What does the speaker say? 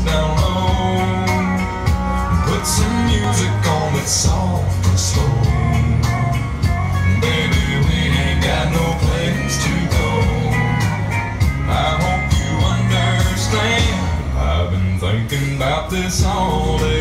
down low. Put some music on that's soft and slow. Baby, we ain't got no place to go. I hope you understand. I've been thinking about this all day.